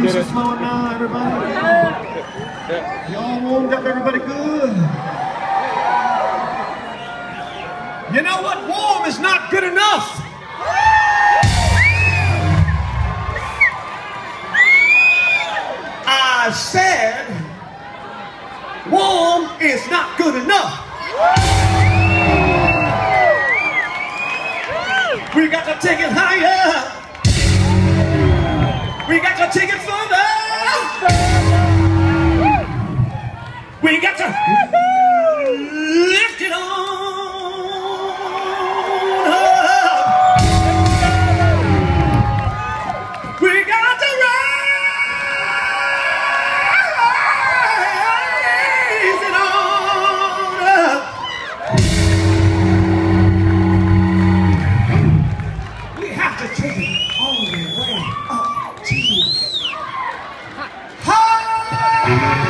juice is flowing now, everybody. Y'all warmed up everybody good. You know what? Warm is not good enough. I said, warm is not good enough. We got to take it higher. We got to take it further. We got to lift it on up. We got to raise it on up. We have to take it all the way up to high.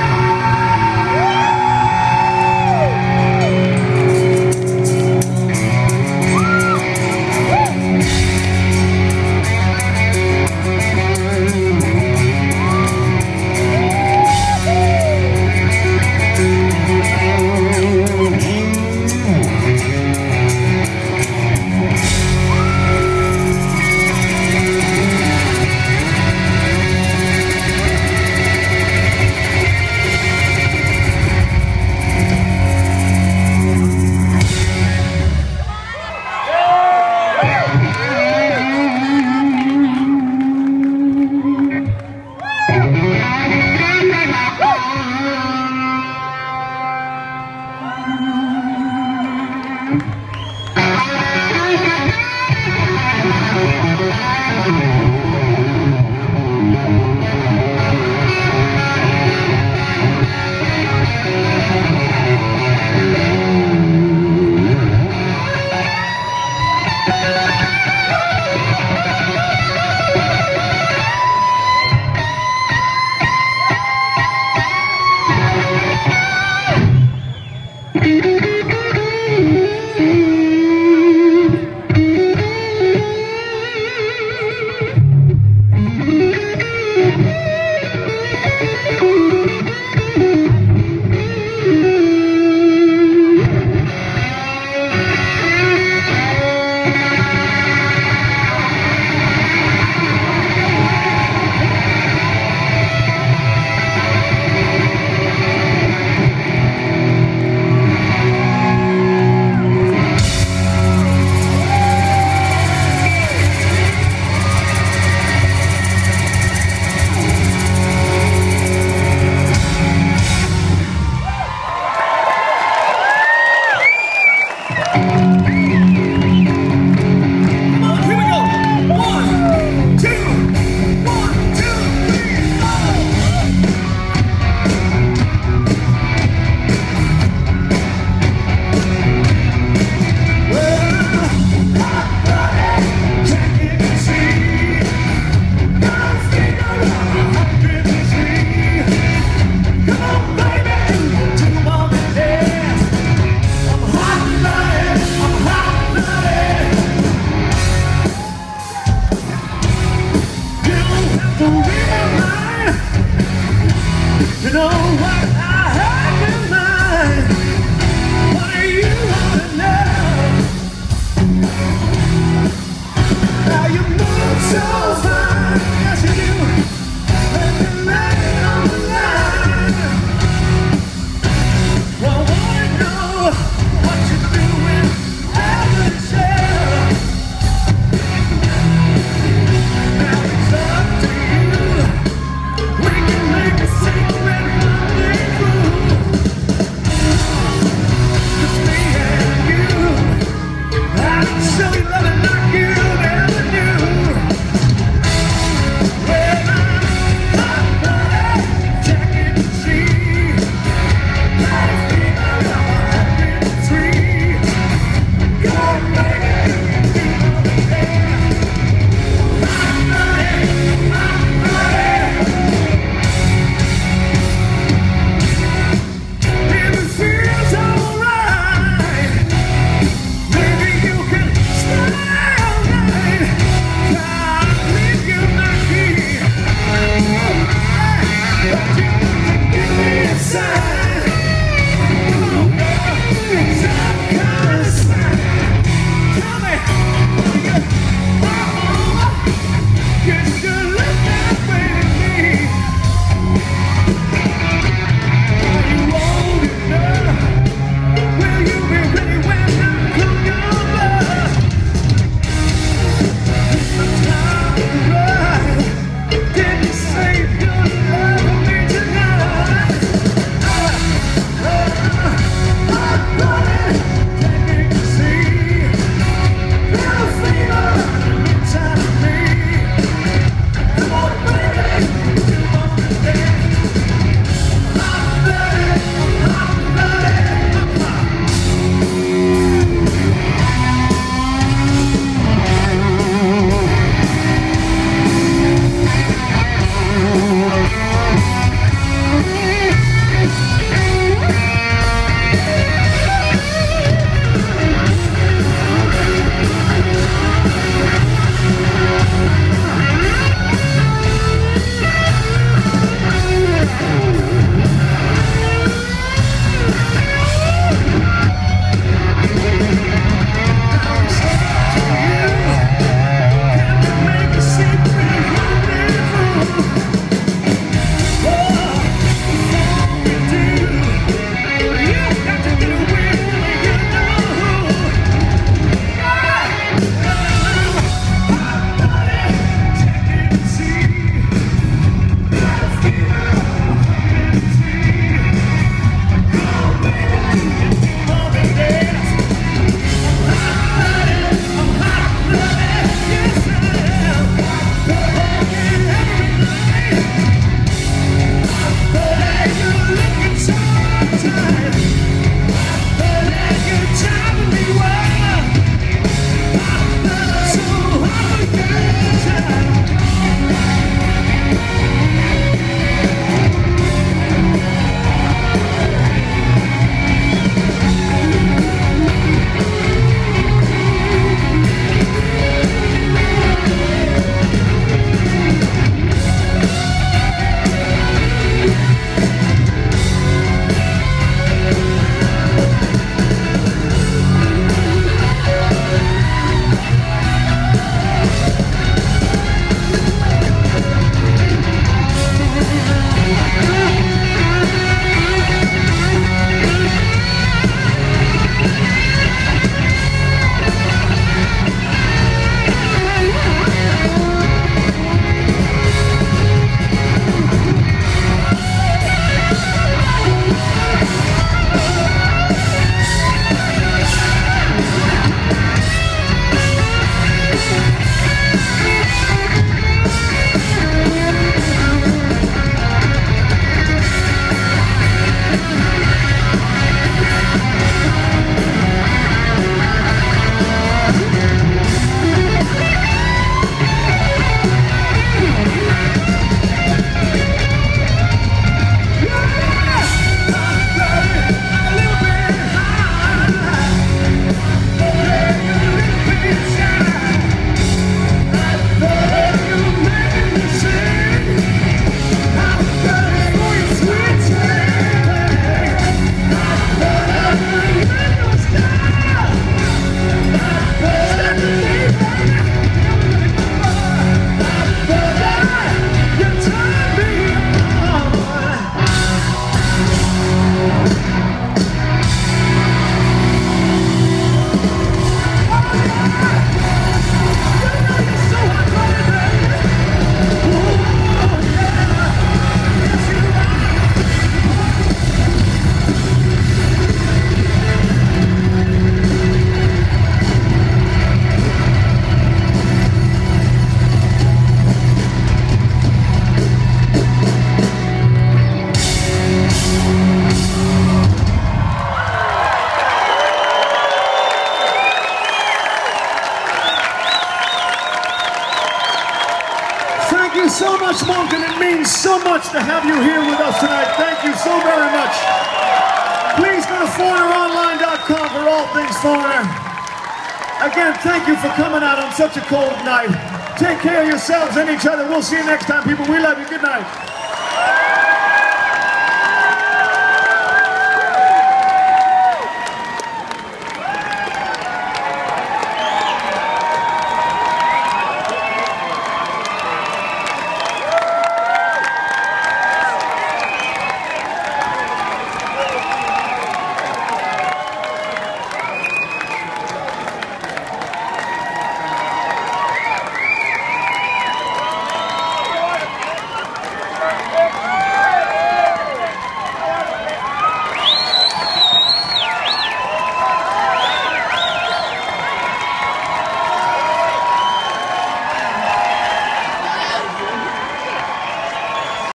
so much to have you here with us tonight. Thank you so very much. Please go to foreigneronline.com for all things Foreigner. Again, thank you for coming out on such a cold night. Take care of yourselves and each other. We'll see you next time, people. We love you. Good night.